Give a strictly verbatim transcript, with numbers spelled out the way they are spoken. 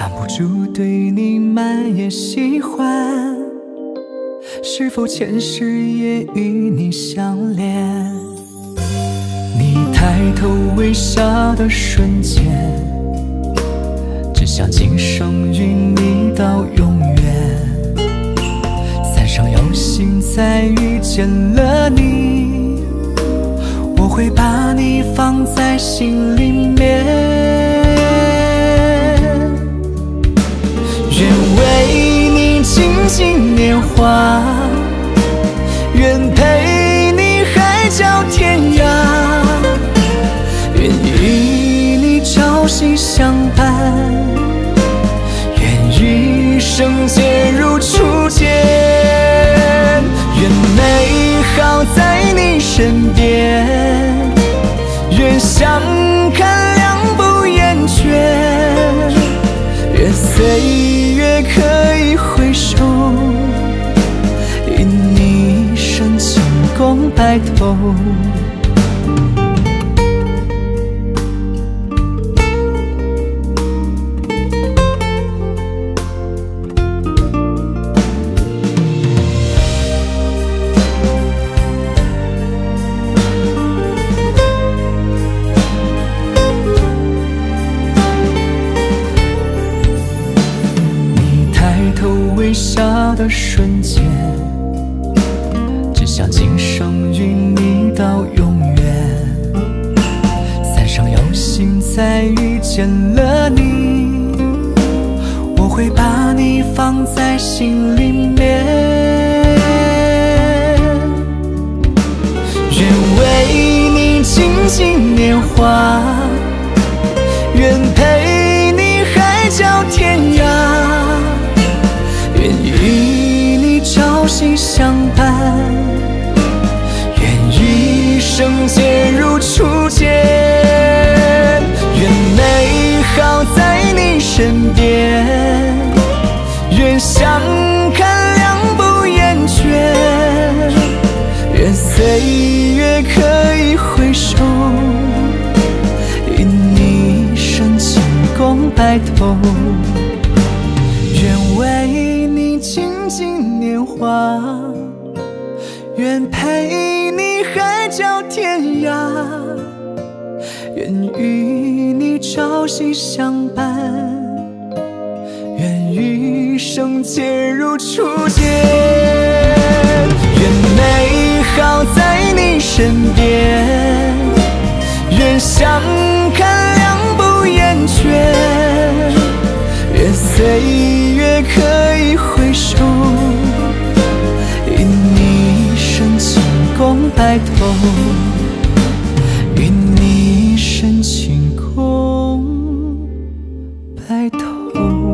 藏不住对你满眼喜欢，是否前世也与你相连？你抬头微笑的瞬间，只想今生与你到永远。三生有幸再遇见了你，我会把你放在心里面。愿为你倾尽年华，愿陪你海角天涯，愿与你朝夕相伴，愿余生皆如初见。愿美好在你身边，愿相看两不厌倦，愿岁月可以回首，与你深情共白头。微笑的瞬间，只想今生与你到永远。三生有幸再遇见了你，我会把你放在心里面。愿为你倾尽年华，愿陪你海角天涯，愿与你朝夕相伴，愿余生皆如初见。愿美好在你身边，愿相看两不厌倦，愿岁月可以回首，与你深情共白头。愿为你倾尽年华，愿陪你海角天涯，愿与你朝夕相伴，愿余生皆如初见。愿美好在你身边，愿相看两不厌倦，愿岁月可以回首，与你深情共白头，与你深情共白头。